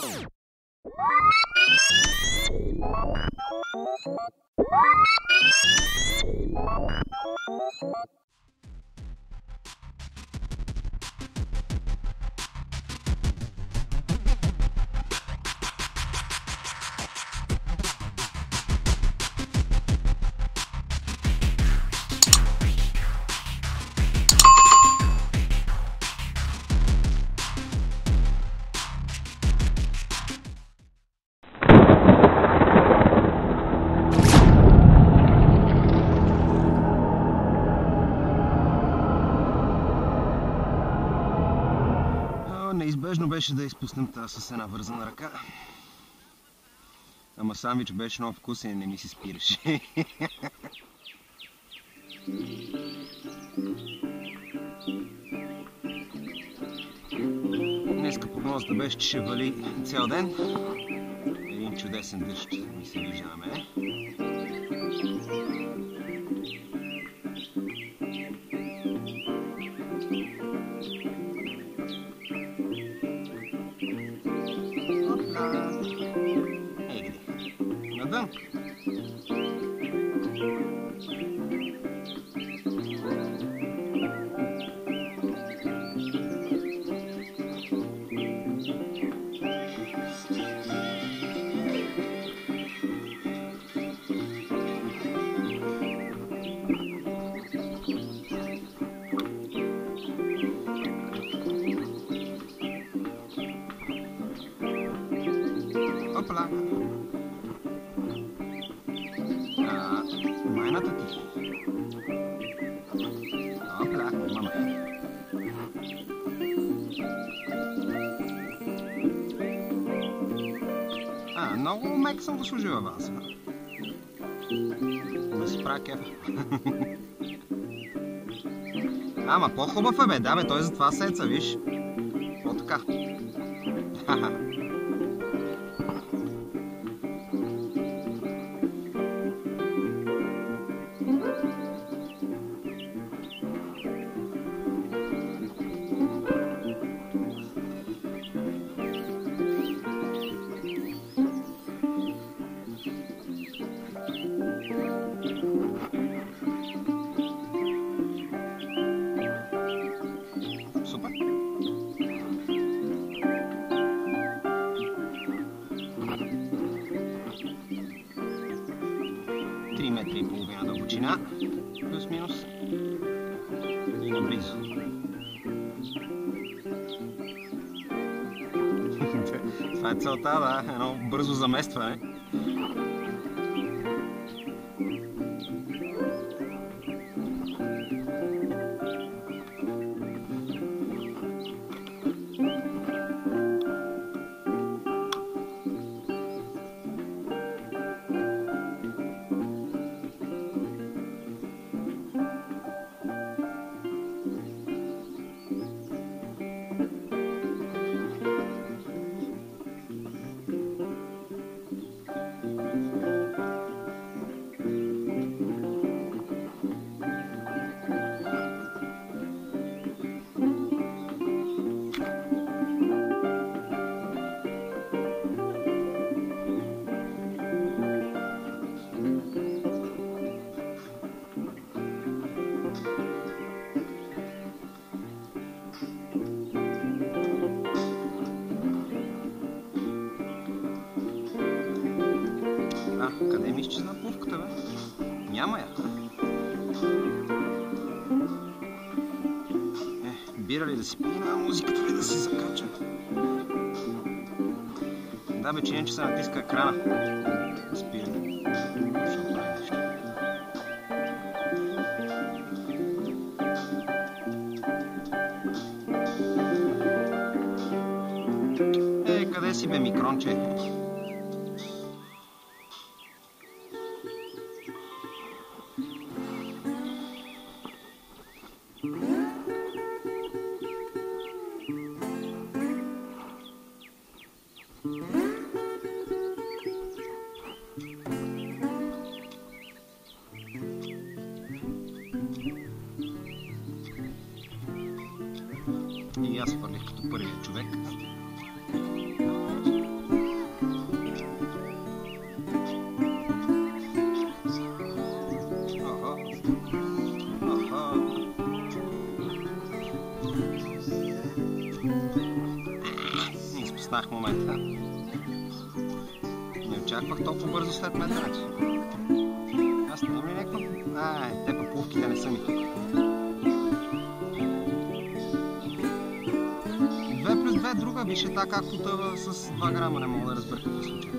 Неизбежно беше да изпуснем тази с една вързана ръка. Ама сандвич беше много вкусен и не ми се спираше. Днеска прогнозата беше, че ще вали цял ден. Един чудесен дъжд ми се вижда на мене. Надън. Опла. Майната ти. Опла, мама. Много мек съм го служил аванса. Да си правя кефа. Ама по-хубав е бе, да бе, той за това седца, виж. По-така. Супер. 3,5 метра дълбочина, плюс-минус, и наблизо. Това е целта, да, едно бързо заместване. Къде ми изчезна пувката, бе? Няма я. Бира ли да си пина, музиката ли да си закача? Да бе, че се натиска екрана. Спиране. Ще прави нещо. Къде си бе, микронче? И аз фърлих като първият човек. Изпуснах момента. Не очаквах толкова бързо след метането. Аз не имам ли някаква... те папувките не са ми тук. 2+2 друга беше така, както тъва с 2 грама. Не мога да разбера какво се случва.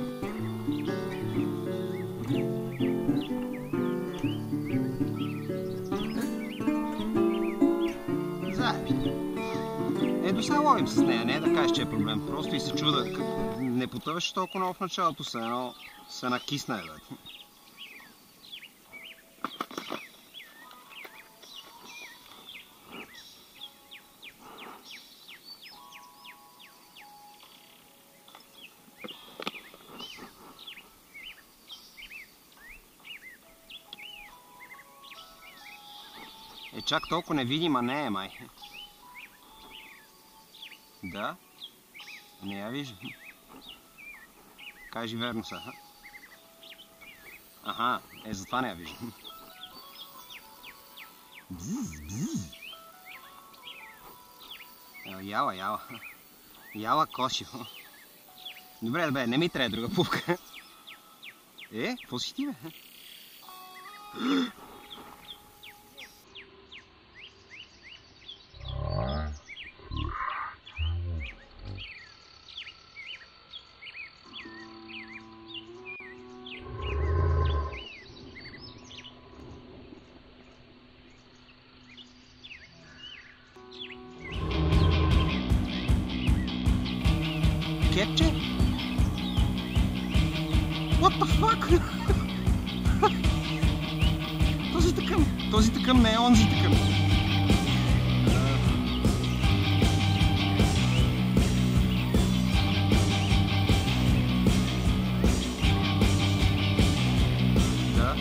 До сега ловим с нея, не е да кажеш, че е проблем. Просто и се чуда, не потъваше толкова много в началото, се накисна, бе. Чак толкова невидима не е, май. Да? Не я виждам. Кажи верно са. Аха, затова не я виждам. Бзз, бзз. Яла. Яла кошиво. Добре, бе, не ми трябва друга пупка. Какво си ти, бе? Кепче? What the fuck? Този тъкъм не е онзи тъкъм. Да.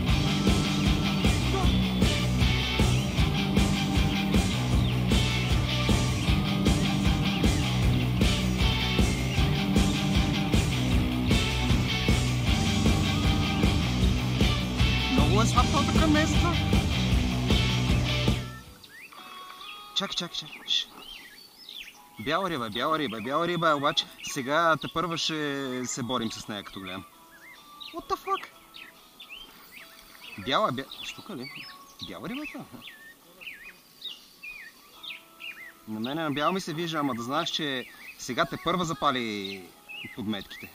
Много е свапал така место. Чакай. Бяла риба, обаче сега тепърва ще се борим с нея, като гледам. What the fuck? Бяла... Штука ли? Бяла риба това? На мене на бяла ми се вижда, ама да знаеш, че сега тепърва запали подметките.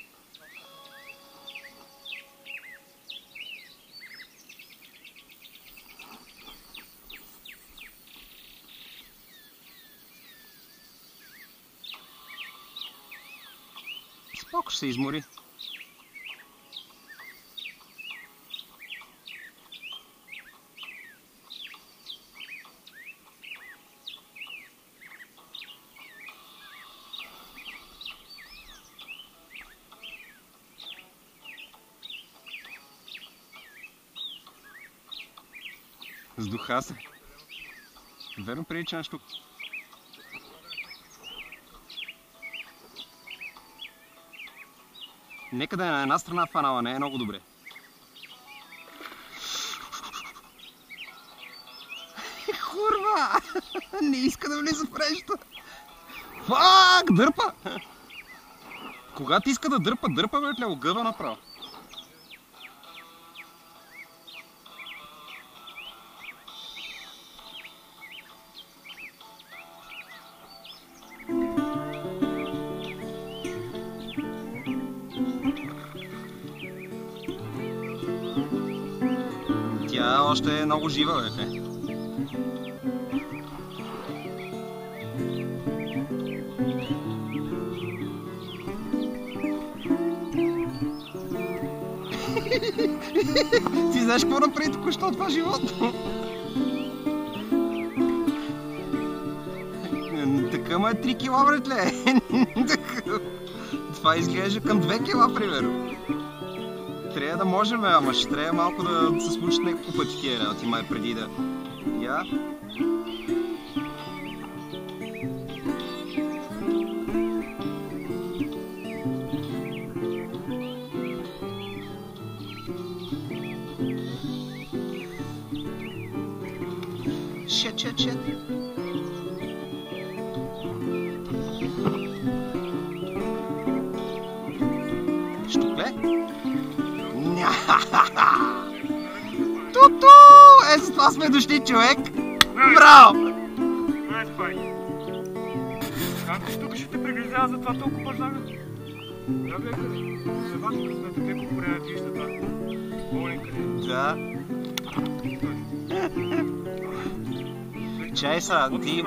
Споко ще се измори. Сдуха се. Верно прилича на штука. Нека да е на една страна фанала, не е много добре. Курва! Не иска да влиза в мрежата. Фак! Дърпа! Когато иска да дърпа, бе, огъва направо. Тя още е много жива, бе. Ти знаеш какво направи току-що това животно? Така ма е 3 кила, братле. Това изглежда към 2 кила, примерно. Трябва да можем, ама ще трябва малко да се случат някакво пъти тия работи, май преди да... Я? Shit. Ту-ту! Е, с това сме дошли, човек! Браво! Айде, файни. Как тук ще те прегризява за това толкова бързага? Я бе, къде? За вас сме така конкуренти, вижте това. Болен къде? Да. Чай са, ти...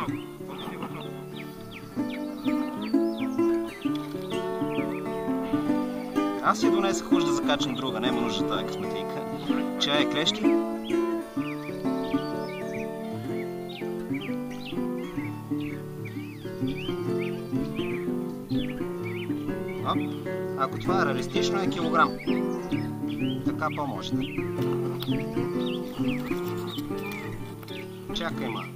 Аз си донесах хуже да закачам друга, няма нужда тази косметика. Чай, клещи? Оп, ако това е реалистично, е килограм. Така по-може да. Чакай, ма.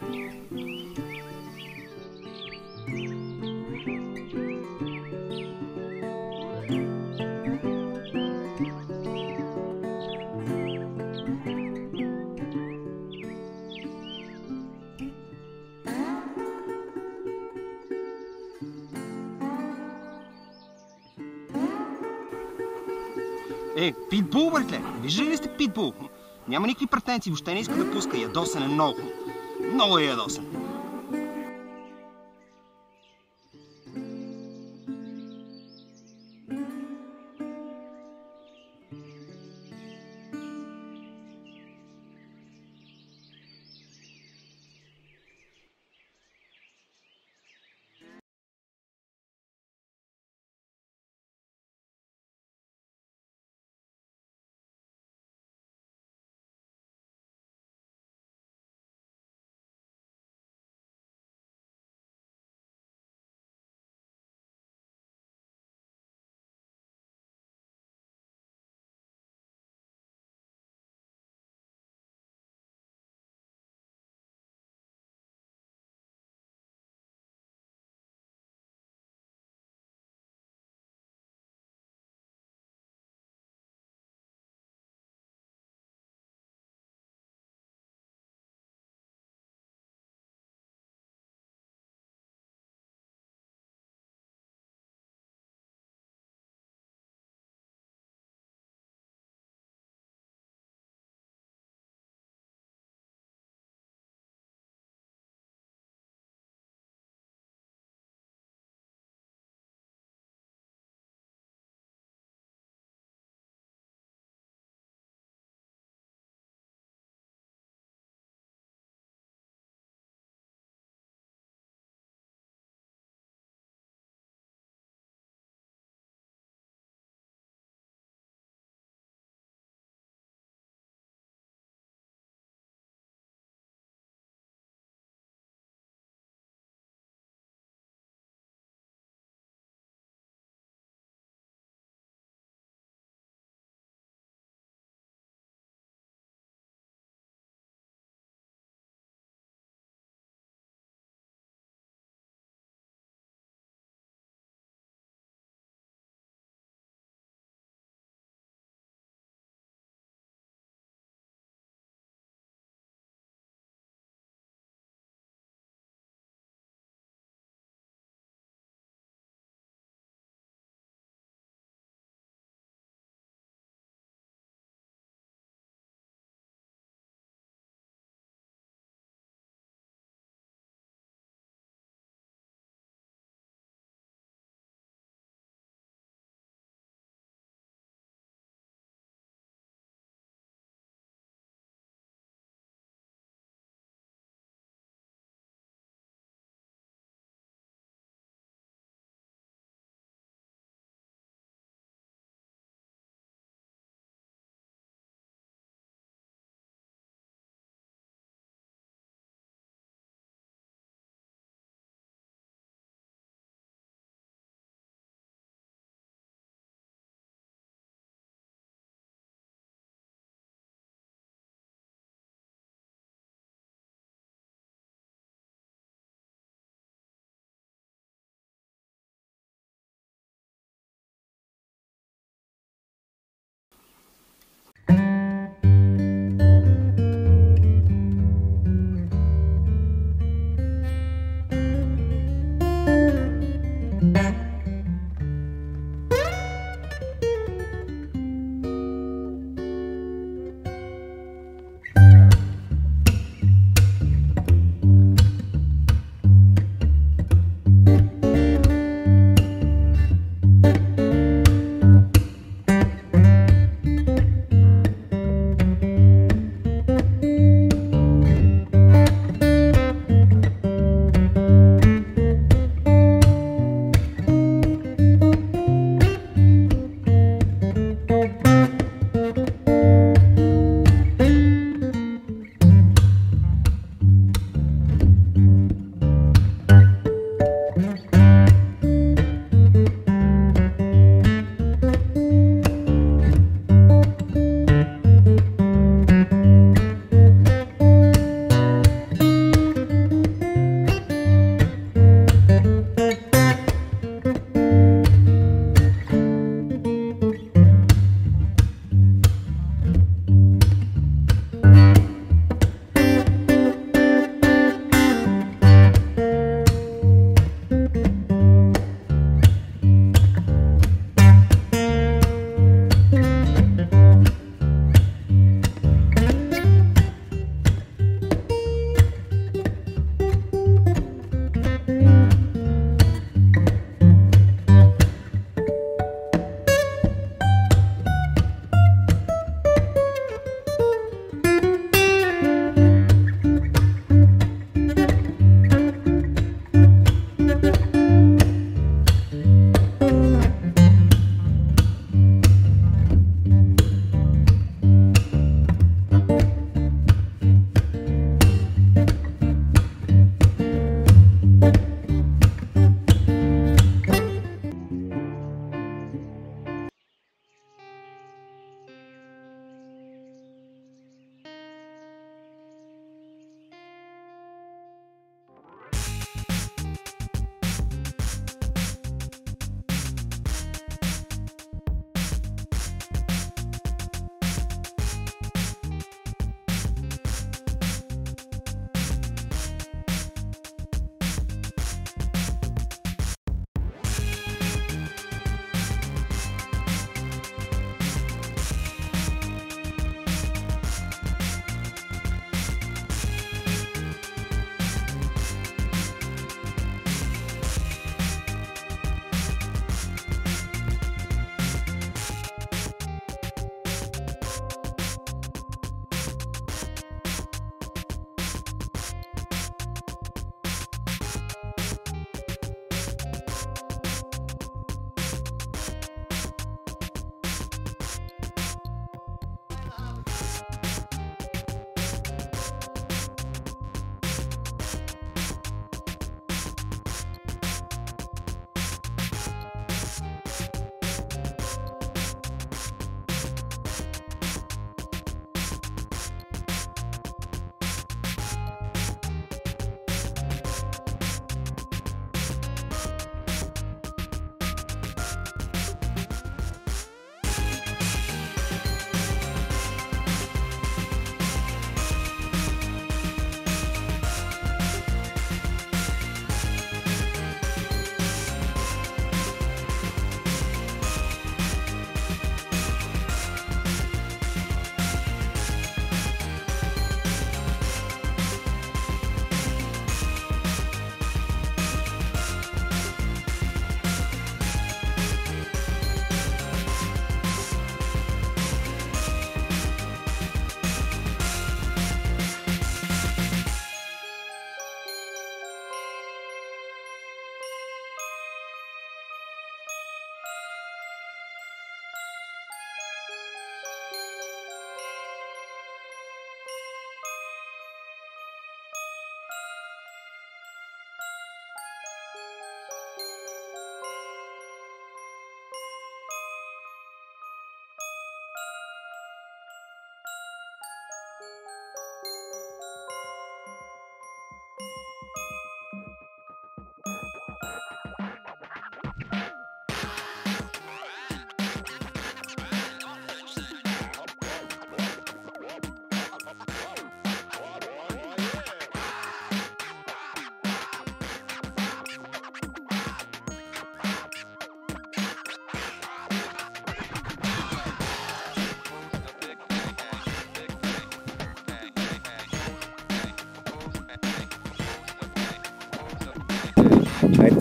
Питбул, братле! Виждали ли сте питбул? Няма никакви претенции, въобще не иска да пуска. Ядосен е много. Много е ядосен.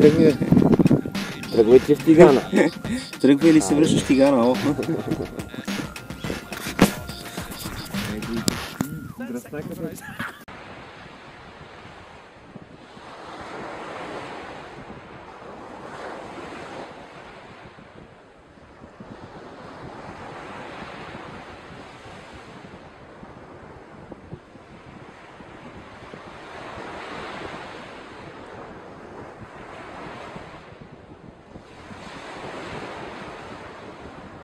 ми е. Тръгвайте в Тигана. Тръгва или се връщаш Тигана?